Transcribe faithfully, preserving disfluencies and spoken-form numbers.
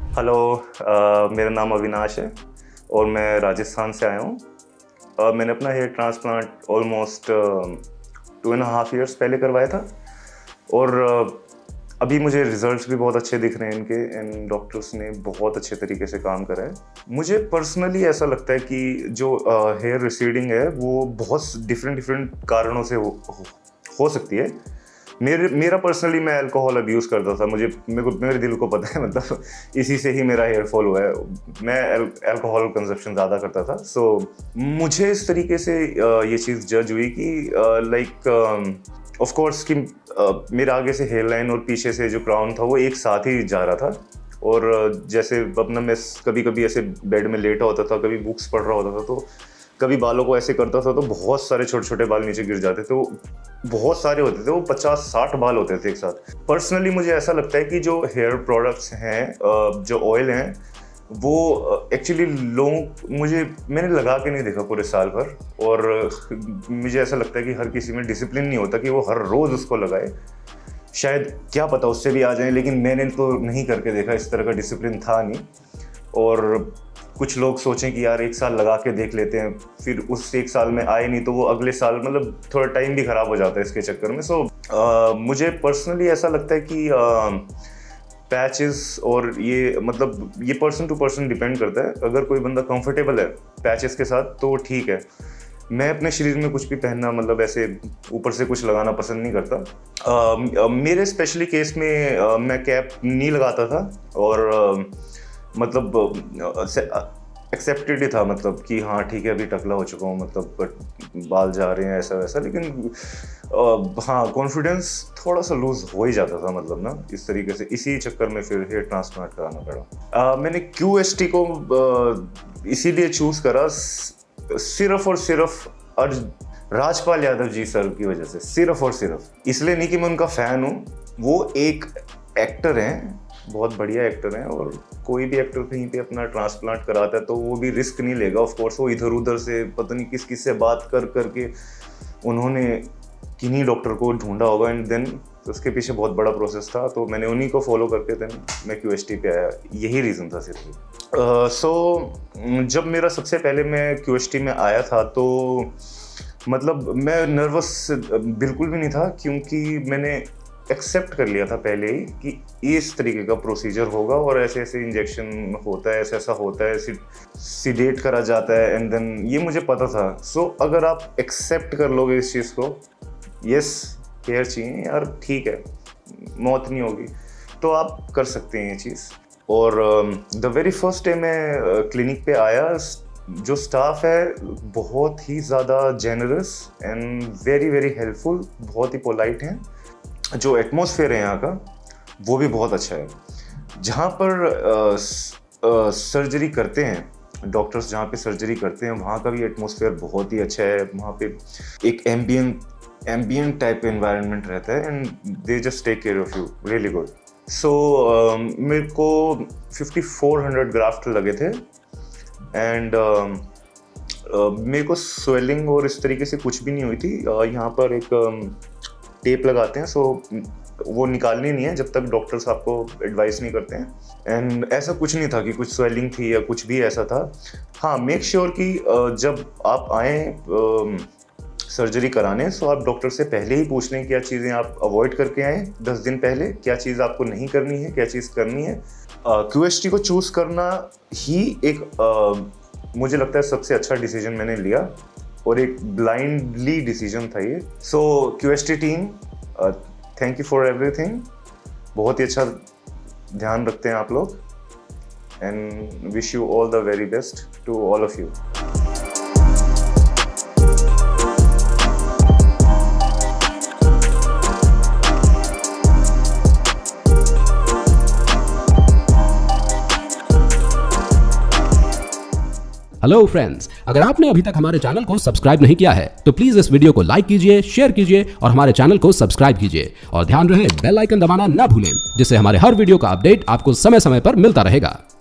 Hello, uh, मेरा नाम अविनाश है और मैं राजस्थान से आया हूँ। uh, मैंने अपना hair transplant almost two and half years पहले करवाया था और uh, अभी मुझे रिजल्ट्स भी बहुत अच्छे दिख रहे हैं इनके, एंड डॉक्टर्स ने बहुत अच्छे तरीके से काम करा है। मुझे पर्सनली ऐसा लगता है कि जो हेयर uh, रिसीडिंग है वो बहुत डिफरेंट डिफरेंट कारणों से हो, हो, हो सकती है। मेरे मेरा पर्सनली मैं अल्कोहल अब्यूज़ करता था, मुझे मेरे को मेरे दिल को पता है, मतलब इसी से ही मेरा हेयर फॉल हुआ है। मैं अल्कोहल कंजप्शन ज़्यादा करता था, सो so, मुझे इस तरीके से ये चीज़ जज हुई कि लाइक ऑफ कोर्स कि मेरे आगे से हेयर लाइन और पीछे से जो क्राउन था वो एक साथ ही जा रहा था। और जैसे अपना मैं कभी कभी ऐसे बेड में लेटा होता था, कभी बुक्स पढ़ रहा होता था, तो कभी बालों को ऐसे करता था तो बहुत सारे छोटे छोटे बाल नीचे गिर जाते थे। वो बहुत सारे होते थे, वो पचास साठ बाल होते थे एक साथ। पर्सनली मुझे ऐसा लगता है कि जो हेयर प्रोडक्ट्स हैं, जो ऑयल हैं, वो एक्चुअली लोग मुझे मैंने लगा के नहीं देखा पूरे साल भर, और मुझे ऐसा लगता है कि हर किसी में डिसिप्लिन नहीं होता कि वो हर रोज़ उसको लगाए। शायद क्या पता उससे भी आ जाए, लेकिन मैंने तो नहीं करके देखा, इस तरह का डिसिप्लिन था नहीं। और कुछ लोग सोचें कि यार एक साल लगा के देख लेते हैं, फिर उस एक साल में आए नहीं तो वो अगले साल, मतलब थोड़ा टाइम भी ख़राब हो जाता है इसके चक्कर में। सो so, मुझे पर्सनली ऐसा लगता है कि पैचेस और ये मतलब ये पर्सन टू पर्सन डिपेंड करता है। अगर कोई बंदा कंफर्टेबल है पैचेस के साथ तो ठीक है। मैं अपने शरीर में कुछ भी पहनना, मतलब ऐसे ऊपर से कुछ लगाना पसंद नहीं करता। uh, मेरे स्पेशली केस में uh, मैं कैप नहीं लगाता था और uh, मतलब एक्सेप्टेड ही था, मतलब कि हाँ ठीक है अभी टकला हो चुका हूँ, मतलब बाल जा रहे हैं ऐसा वैसा। लेकिन आ, हाँ कॉन्फिडेंस थोड़ा सा लूज हो ही जाता था, मतलब ना इस तरीके से। इसी चक्कर में फिर हेयर ट्रांसप्लांट कराना पड़ा। आ, मैंने क्यू एस टी को इसीलिए चूज़ करा सिर्फ और सिर्फ अर्ज राजपाल यादव जी सर की वजह से, सिर्फ और सिर्फ इसलिए नहीं कि मैं उनका फ़ैन हूँ। वो एक एक्टर हैं, बहुत बढ़िया एक्टर हैं, और कोई भी एक्टर कहीं पे अपना ट्रांसप्लांट कराता है तो वो भी रिस्क नहीं लेगा। ऑफ कोर्स वो इधर उधर से पता नहीं किस किस से बात कर करके उन्होंने किन्हीं डॉक्टर को ढूंढा होगा, एंड देन तो उसके पीछे बहुत बड़ा प्रोसेस था। तो मैंने उन्हीं को फॉलो करके देन मैं क्यू एस टी पे आया, यही रीज़न था सिर्फ। सो uh, so, जब मेरा सबसे पहले मैं क्यू एस टी में आया था तो मतलब मैं नर्वस बिल्कुल भी नहीं था, क्योंकि मैंने एक्सेप्ट कर लिया था पहले ही कि इस तरीके का प्रोसीजर होगा और ऐसे ऐसे इंजेक्शन होता है, ऐसा ऐसा होता है, सीडेट करा जाता है, एंड देन ये मुझे पता था। सो so, अगर आप एक्सेप्ट कर लोगे इस चीज़ को, यस हेयर चाहिए यार ठीक है, मौत नहीं होगी, तो आप कर सकते हैं ये चीज़। और द वेरी फर्स्ट डे मैं क्लिनिक पे आया, जो स्टाफ है बहुत ही ज़्यादा generous and very very helpful, बहुत ही पोलाइट हैं। जो एटमॉस्फेयर है यहाँ का वो भी बहुत अच्छा है। जहाँ पर आ, आ, सर्जरी करते हैं डॉक्टर्स, जहाँ पे सर्जरी करते हैं वहाँ का भी एटमॉस्फेयर बहुत ही अच्छा है। वहाँ पे एक एम्बियंट एम्बियंट टाइप एनवायरनमेंट रहता है, and they just take care of you really good. So मेरे को फिफ्टी फोर हंड्रेड ग्राफ्ट लगे थे, एंड uh, uh, मेरे को स्वेलिंग और इस तरीके से कुछ भी नहीं हुई थी। uh, यहाँ पर एक uh, टेप लगाते हैं, सो वो निकालनी नहीं है जब तक डॉक्टर्स आपको एडवाइस नहीं करते हैं। एंड ऐसा कुछ नहीं था कि कुछ स्वेलिंग थी या कुछ भी ऐसा था। हाँ, मेक श्योर कि जब आप आएँ सर्जरी कराने, सो आप डॉक्टर से पहले ही पूछ लें क्या चीज़ें आप अवॉइड करके आएँ दस दिन पहले, क्या चीज़ आपको नहीं करनी है, क्या चीज़ करनी है। क्यू एस टी को चूज़ करना ही एक uh, मुझे लगता है सबसे अच्छा डिसीजन मैंने लिया, और एक ब्लाइंडली डिसीजन था ये। So Q S T team, thank you for everything. बहुत ही अच्छा ध्यान रखते हैं आप लोग, and wish you all the very best to all of you. Hello friends, अगर आपने अभी तक हमारे चैनल को सब्सक्राइब नहीं किया है तो प्लीज इस वीडियो को लाइक कीजिए, शेयर कीजिए और हमारे चैनल को सब्सक्राइब कीजिए। और ध्यान रहे बेल आइकन दबाना ना भूलें, जिससे हमारे हर वीडियो का अपडेट आपको समय समय पर मिलता रहेगा।